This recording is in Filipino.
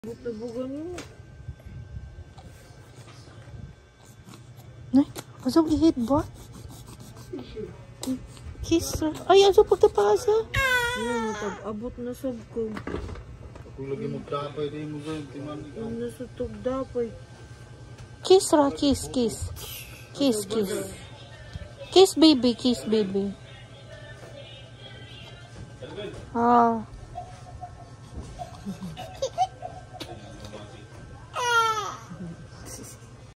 Bukan mo. Nay, asok ihit ba? Kiss. Ay, asok pagtapasa. Yan, pag-abot na sab ko. Kung lagi mo dapay, di mo ba yung timan ikaw? Ang nasutog dapay. Kiss ra, kiss, kiss. Kiss, kiss. Kiss, baby, kiss, baby. Ah.